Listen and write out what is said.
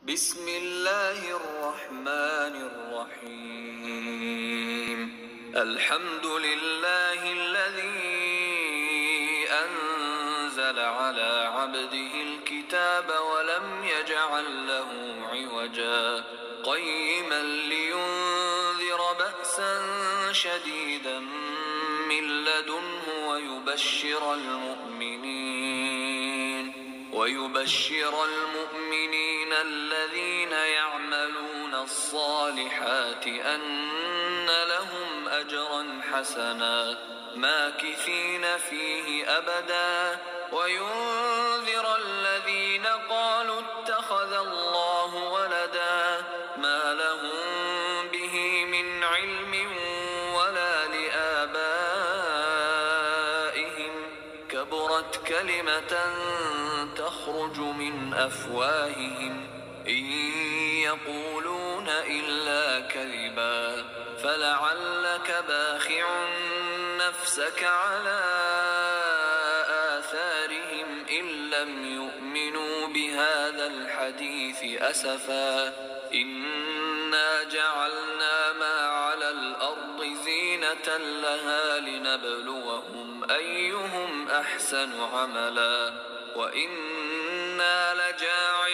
بسم الله الرحمن الرحيم. الحمد لله الذي أنزل على عبده الكتاب ولم يجعل له عوجا قيما لينذر بأسا شديدا من لدنه ويبشر المؤمنين الذين يعملون الصالحات أن لهم أجرا حسنا ماكثين فيه أبدا وينذر الذين قالوا اتخذ الله ولدا ما لهم به من علم ولا لآبائهم كبرت كلمة تخرج من أفواههم إن يقولون إلا كذبا فلعلك باخع نفسك على آثارهم إن لم يؤمنوا بهذا الحديث أسفا إنا جعلنا ما على الأرض زينة لها لنبلوهم أيهم أحسن عملا وإنا لجاعلون